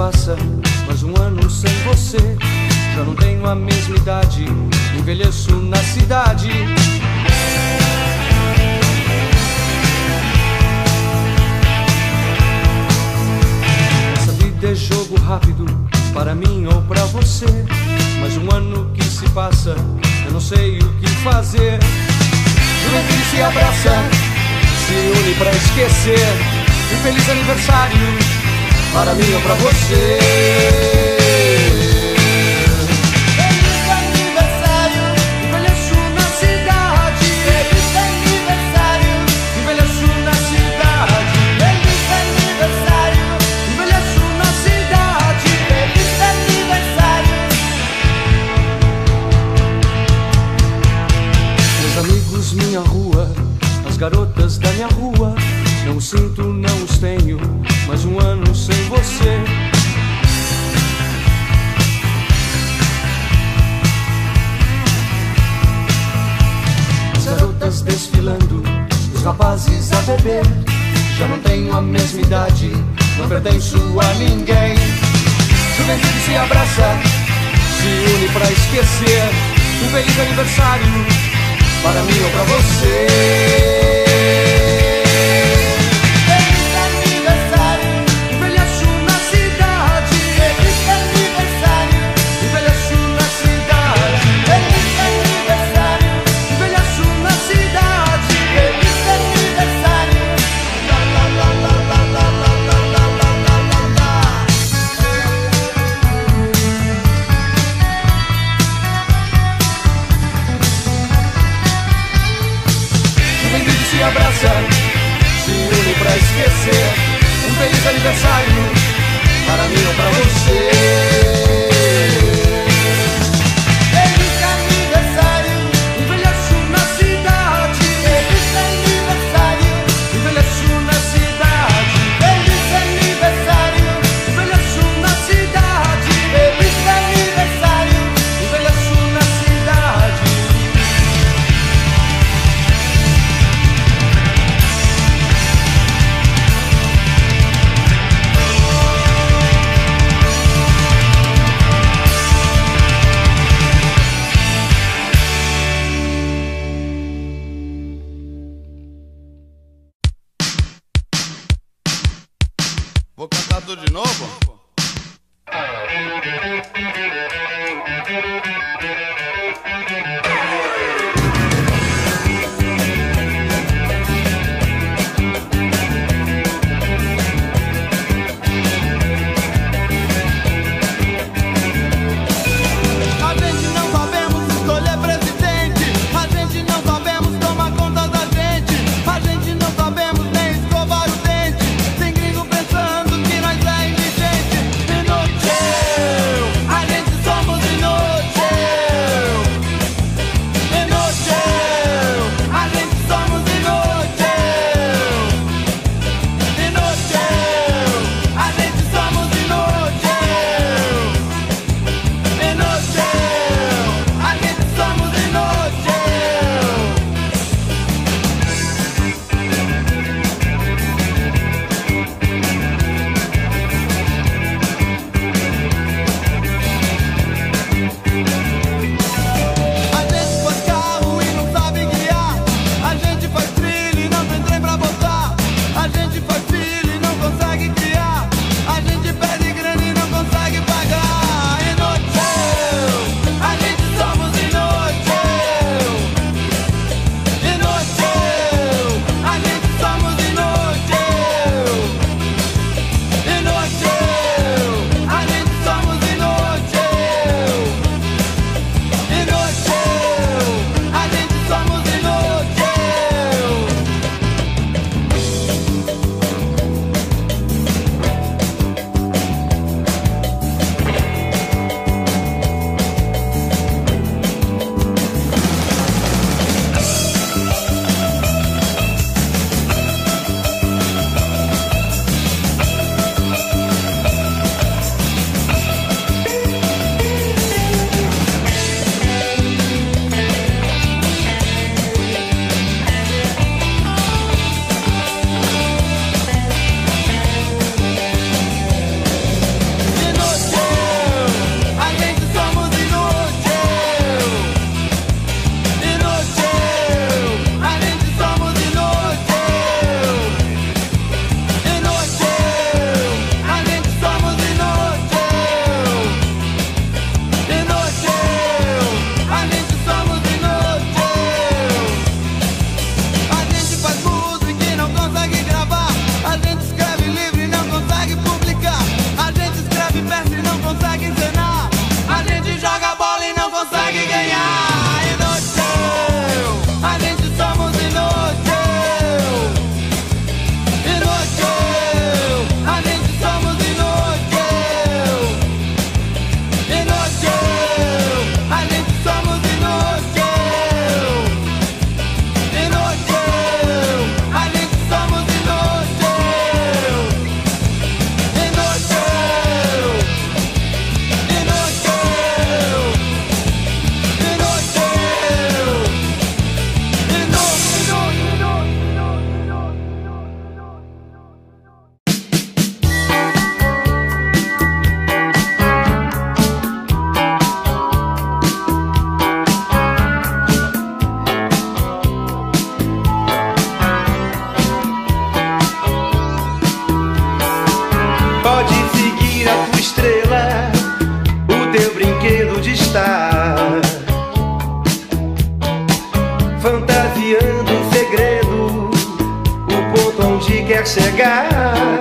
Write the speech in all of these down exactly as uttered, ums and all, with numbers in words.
passa, mas um ano sem você. Já não tenho a mesma idade, envelheço na cidade. Essa vida é jogo rápido, para mim ou pra você. Mas um ano que se passa, eu não sei o que fazer. Juventude se abraça, se une pra esquecer. Um feliz aniversário, para mim ou pra você. Feliz aniversário, envelheço na cidade. Feliz aniversário, envelheço na cidade. Feliz aniversário, envelheço na cidade. Feliz aniversário. Meus amigos, minha rua, as garotas da minha rua. Não os sinto, não os tenho, mas um ano sem você. As garotas desfilando, os rapazes a beber. Já não tenho a mesma idade, não pertenço a ninguém. Juventude se abraça, se une pra esquecer. Um feliz aniversário, para mim ou pra você. Se abraça, se une pra esquecer. Um feliz aniversário, para mim ou pra você. Feliz aniversário, envelheço na cidade. Feliz aniversário, envelheço na cidade. Feliz aniversário, envelheço na cidade. Feliz aniversário, envelheço na cidade. Vou cantar tudo de novo? A gente não sabemos escolher presidente. A gente não sabemos tomar conta da gente. A gente não sabemos nem escovar o dente. Tem gringo pensando que nós é indigente. Inútil, a gente somos inútil. quer chegar.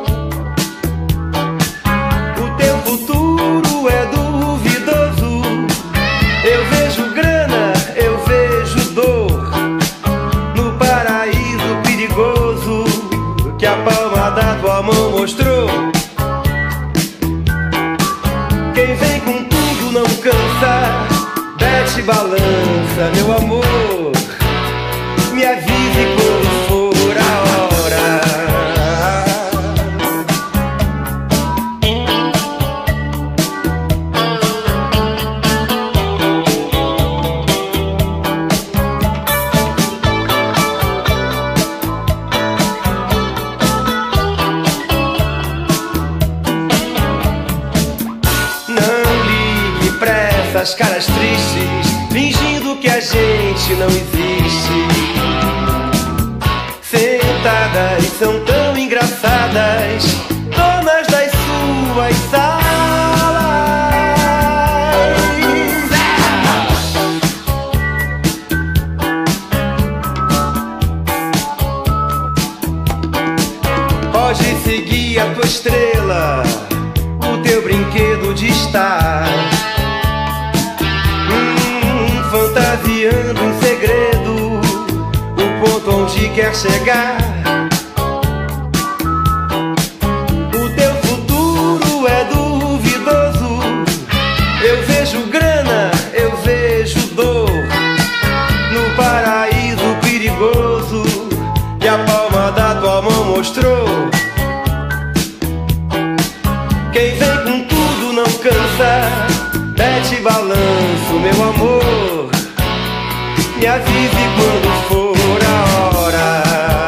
O teu futuro é duvidoso. Eu vejo grana, eu vejo dor no paraíso perigoso que a palma da tua mão mostrou. Quem vem com tudo não cansa, desce balança, meu amor. Me avise quando for a hora. Não ligue pra essas caras tristes, fingindo que a gente não existe. Sentadas são tão engraçadas, donas das suas salas. Pode seguir a tua estrela, o teu brinquedo de estar hum, fantasiando em segredo o ponto onde quer chegar. O teu futuro é duvidoso. Eu vejo grana, eu vejo dor no paraíso perigoso que a palma da tua mão mostrou. Quem vem com tudo não cansa, mete balanço, meu amor. Me avise quando for a hora.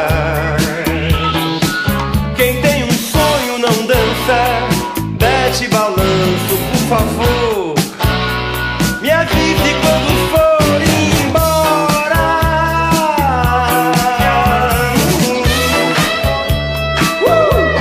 Quem tem um sonho não dança, mete balanço, por favor. Me avise quando for embora. uh!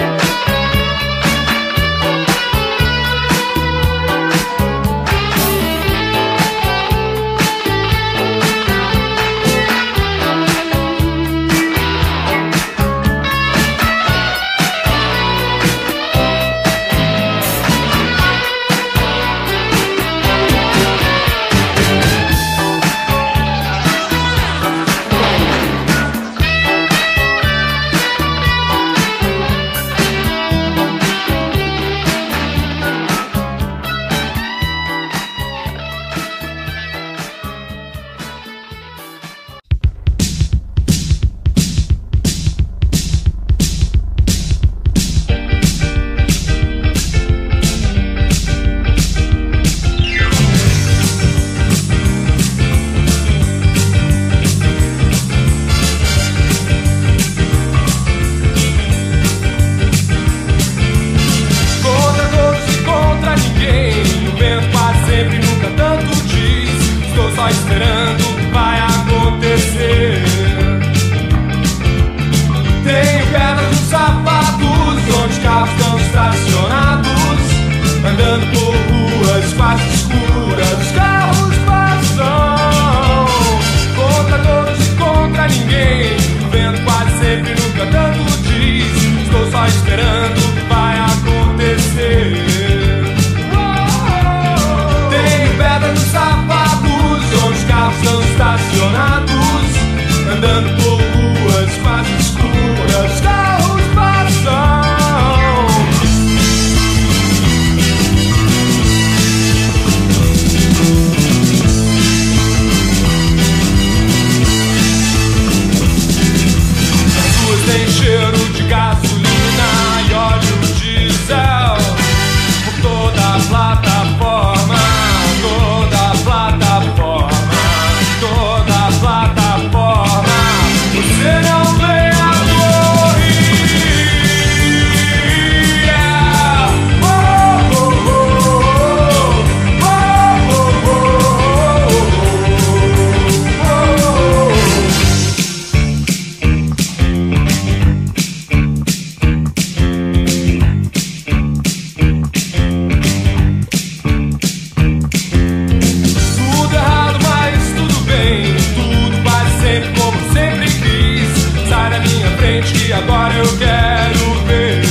Sai da minha frente. frente que agora eu quero ver.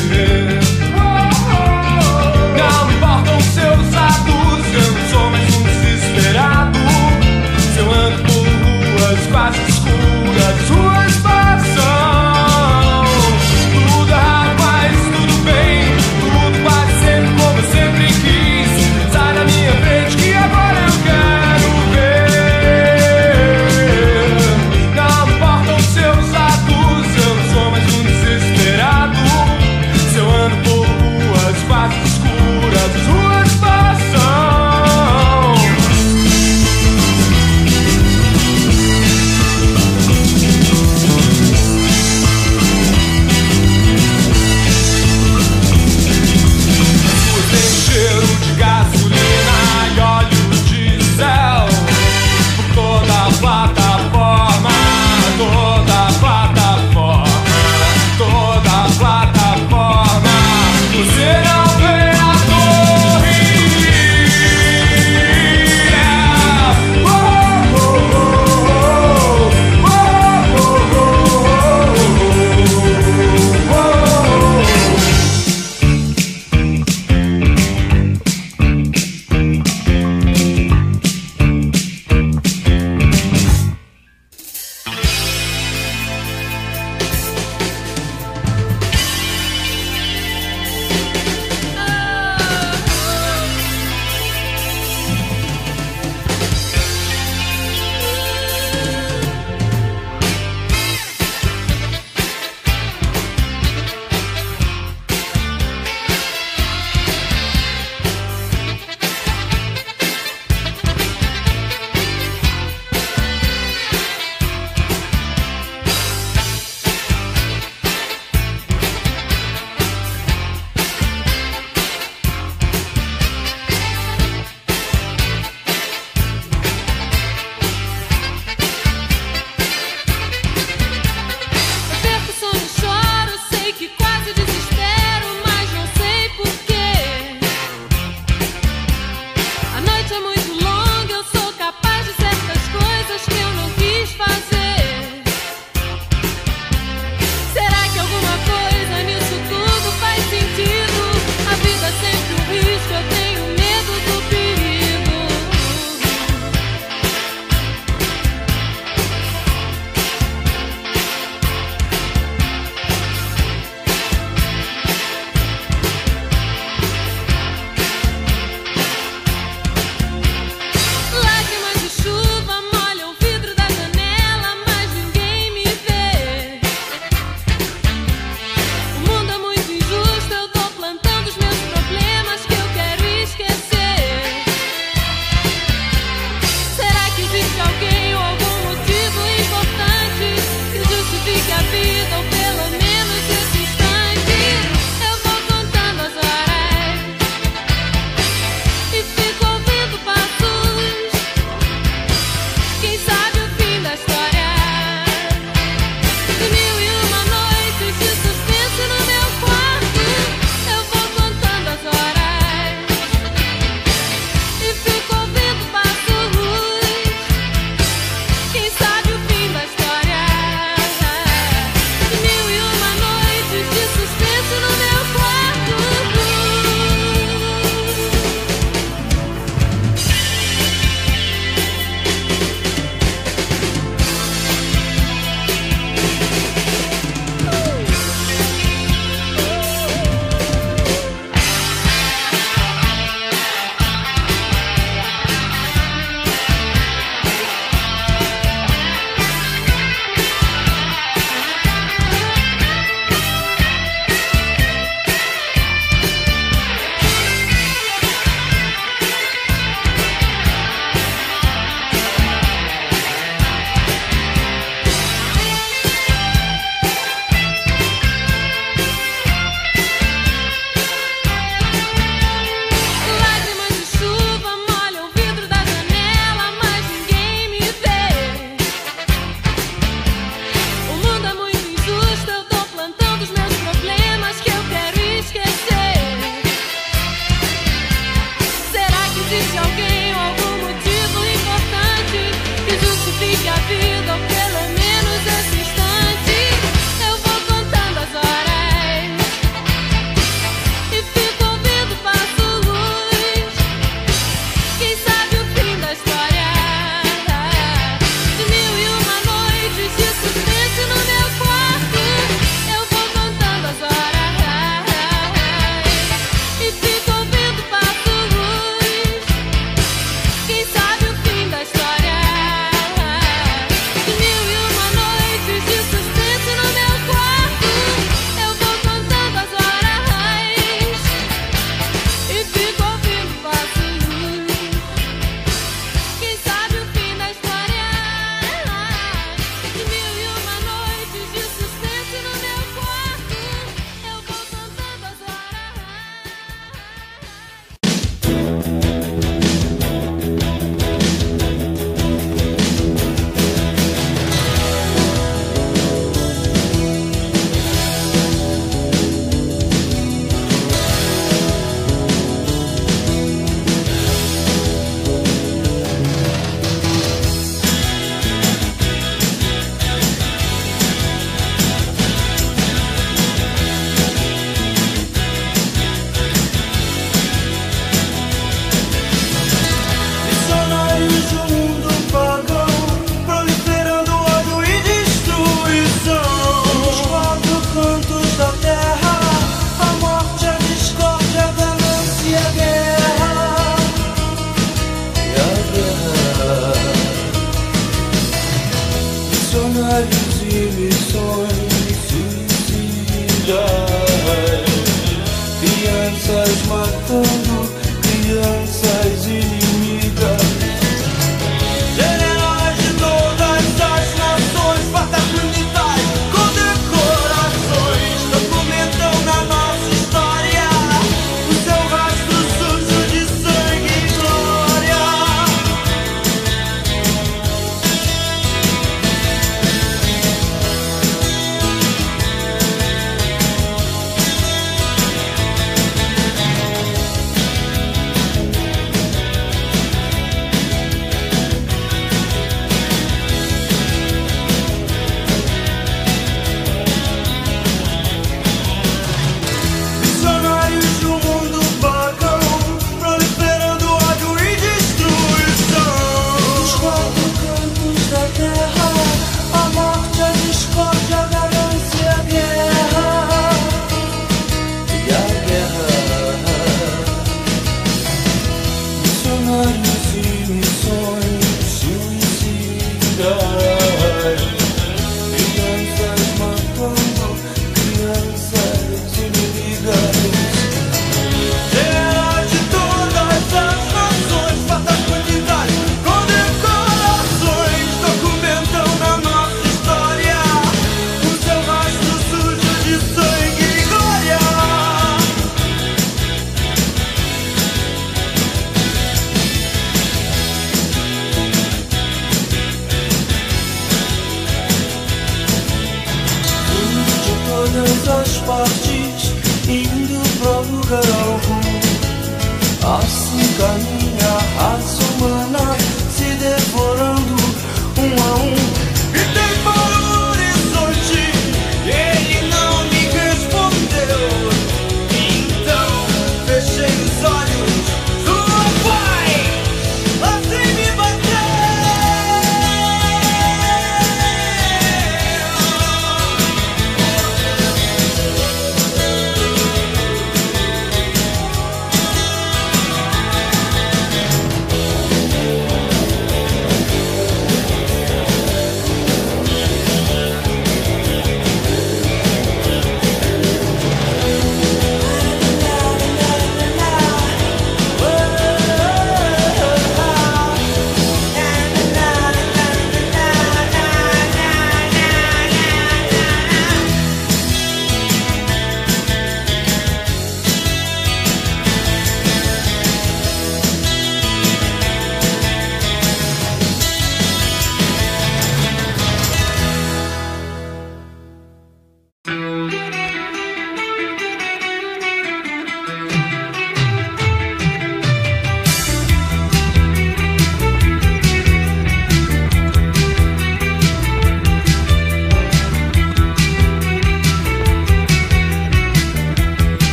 Não me importam os seus atos, eu não sou mais um desesperado. Se eu ando por ruas quase escuras, ruas passam. Tudo errado, mas tudo bem. Tudo quase sempre como eu sempre quis. Sai da minha frente que agora eu quero ver. Não me importam os seus atos, eu não sou mais um desesperado. Crianças matando crianças inimigas. Generais de todas as nações, fartas militares com decorações, documentam na nossa história o seu rastro sujo de sangue e glória. As partes indo pro lugar algum, assim caminha a raça humana se devorando um a um. Gritei para o horizonte, ele não me respondeu. Então fechei os olhos, sua pai assim me bateu.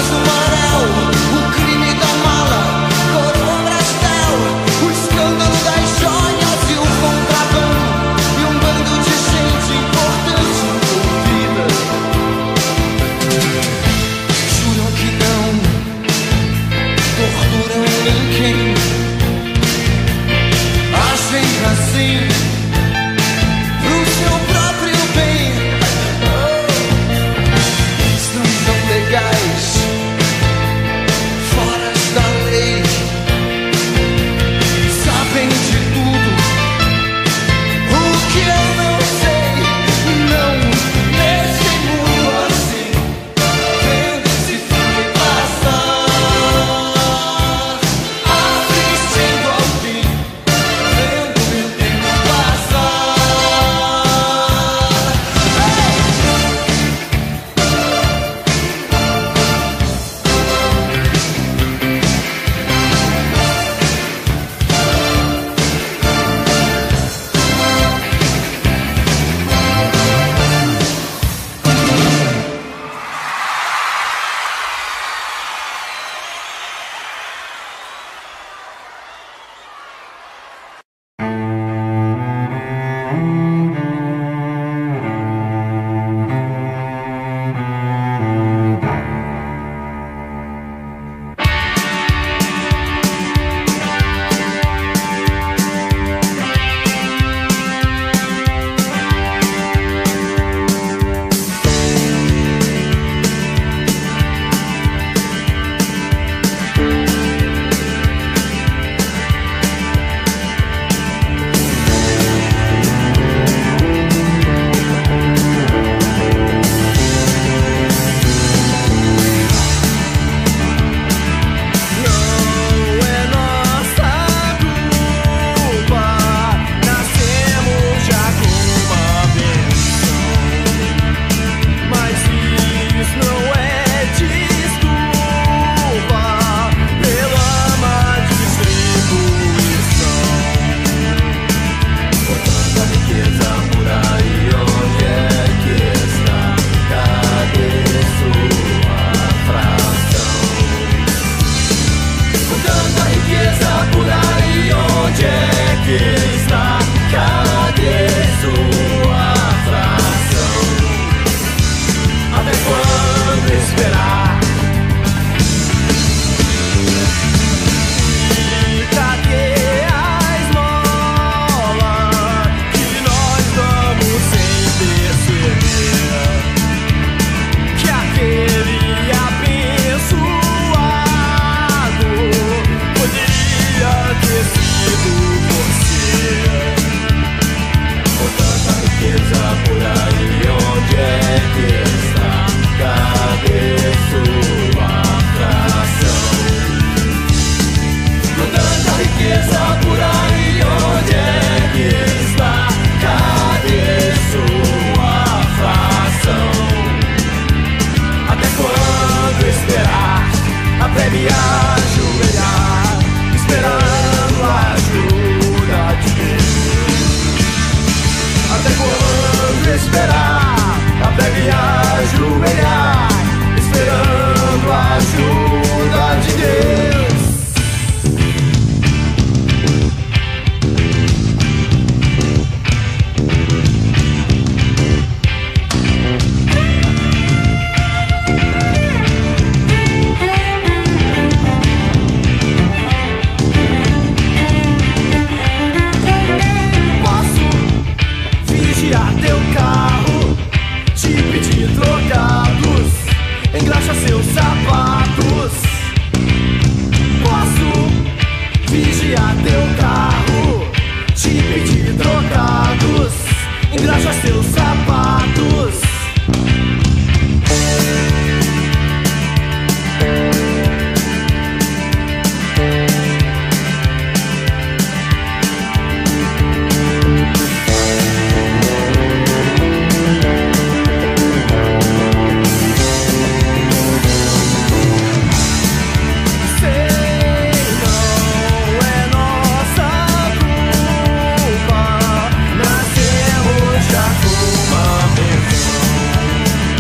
Nascemos já com uma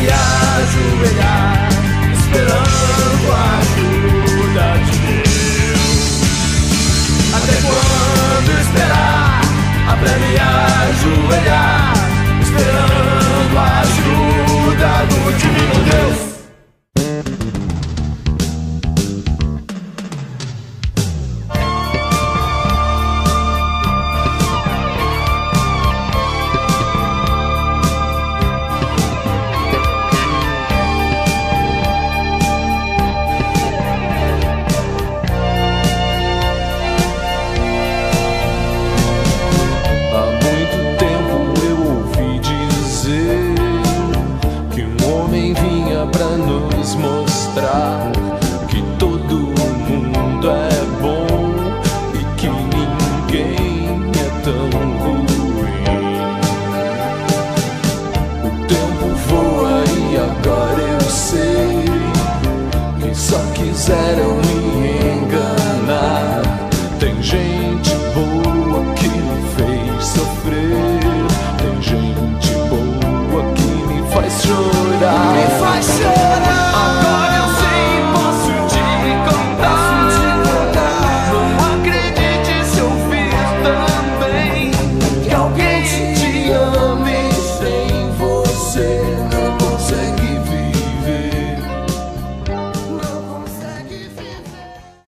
me ajoelhar, esperando a ajuda de Deus. Até quando esperar? Até me ajoelhar, esperando a ajuda do Divino Deus. Que todo mundo é bom e que ninguém é tão ruim. O tempo voa e agora eu sei que só quiseram me enganar. Tem gente boa que me fez sofrer, tem gente boa que me faz chorar. Me faz chorar.